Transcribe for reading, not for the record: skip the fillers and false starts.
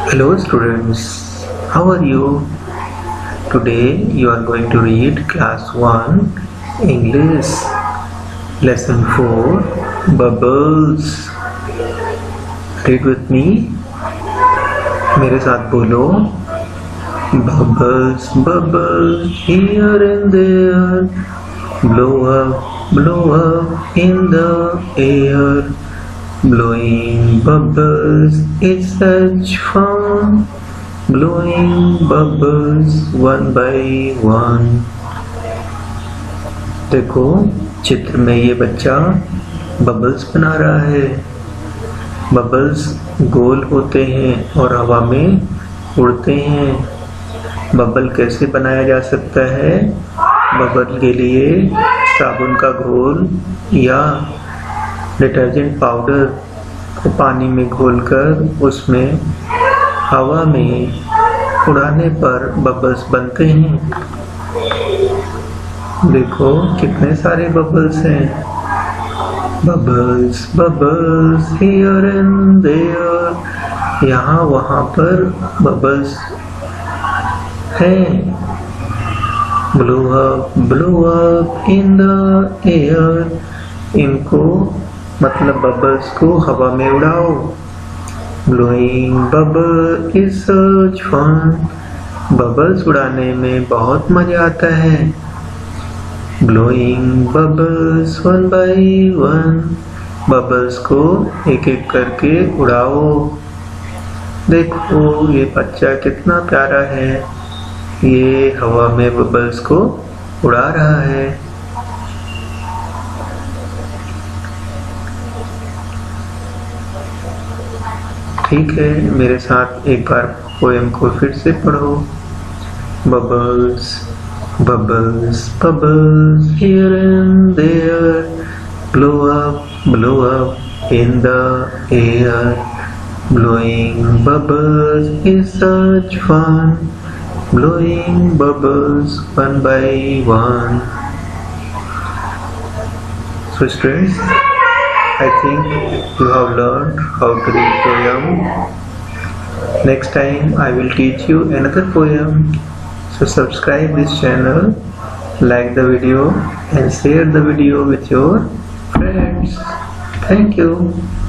Hello students, how are you? Today you are going to read class 1 English lesson 4 Bubbles. Read with me. मेरे साथ बोलो. Bubbles, bubbles here and there, blow up in the air. Blowing bubbles is such fun. Blowing bubbles one by one. देखो चित्र में ये बच्चा bubbles बना रहा है। बबल्स गोल होते हैं और हवा में उड़ते हैं। बबल कैसे बनाया जा सकता है? बबल के लिए साबुन का घोल या डिटर्जेंट पाउडर को पानी में घोलकर उसमें हवा में उड़ाने पर बबल्स बनते हैं। देखो कितने सारे बबल्स हैं। Bubbles bubbles here and there, यहाँ वहाँ पर बबल्स हैं। Blow up in the air, इनको मतलब बबल्स को हवा में उड़ाओ। Blowing bubble is such fun, bubbles उड़ाने में बहुत मजा आता है। Blowing bubbles one by one, bubbles को एक एक करके उड़ाओ। देखो ये बच्चा कितना प्यारा है, ये हवा में बबल्स को उड़ा रहा है। ठीक है, मेरे साथ एक बार पोएम को फिर से पढ़ो। Bubbles bubbles bubbles here and there, blow up in the air. Blowing bubbles is such fun, blowing bubbles one by one. So students, I think you have learned how to read poem. Next time I will teach you another poem. So subscribe this channel, like the video and share the video with your friends. Thank you.